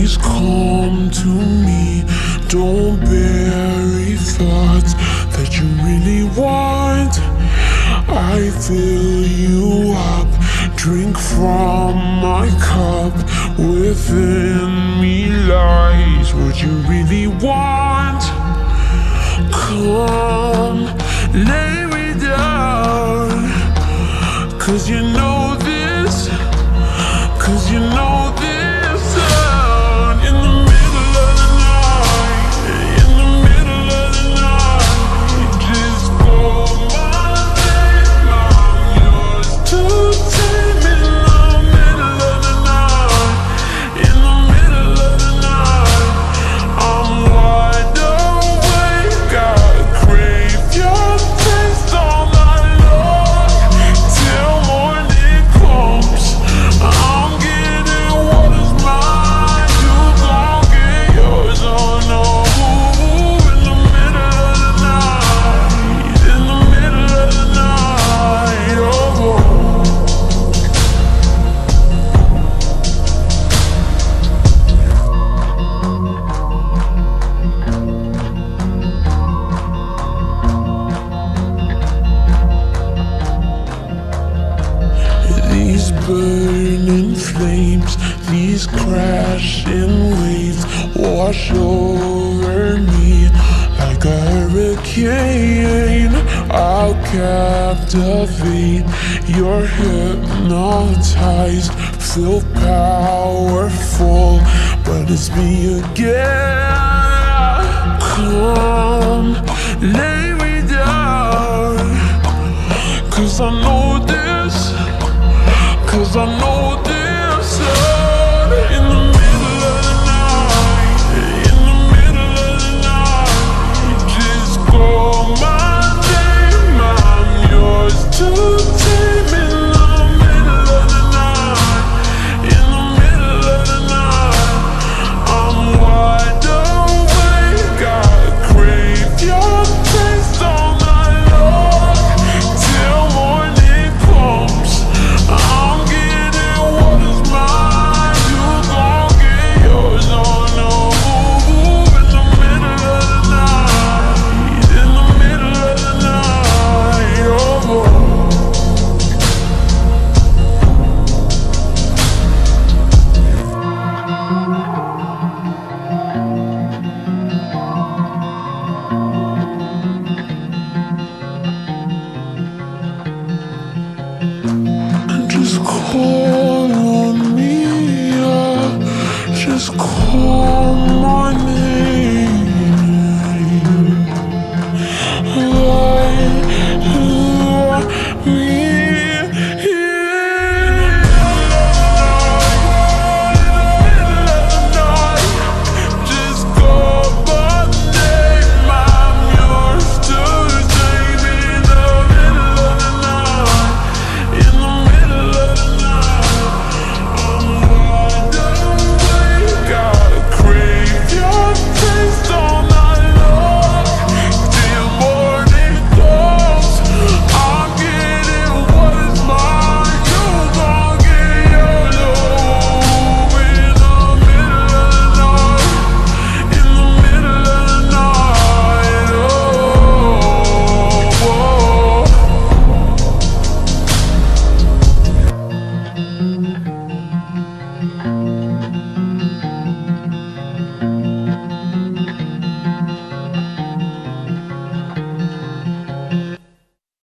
Please come to me. Don't bury thoughts that you really want. I fill you up, drink from my cup. Within me lies what you really want. Come, lay me down, 'cause you know this, 'cause you know this. In the middle of the night, in the middle of the night, just call my name, I'm yours to take. In the middle of the night, in the middle of the night, I'm wide awake, I crave your taste all night long, till morning comes. I'm getting what is mine, you gon' get yours. Oh no, in the middle of the night, in the middle of the night, oh. These burning flames, these crashing waves wash over me like a hurricane. I'll captivate, you're hypnotized, feel powerful, but it's me again. Come, lay me down, 'cause I know this, 'cause I know this. In the middle of the night, in the middle of the night, just call my name, I'm yours to take. In the middle of the night, in the middle of the night, I'm wide awake, I crave your taste all night long, till morning comes. I'm getting what is mine, you gon' get yours. Oh no, in the middle of the night, in the middle of the night, oh. Just call on me, yeah. Just call my name.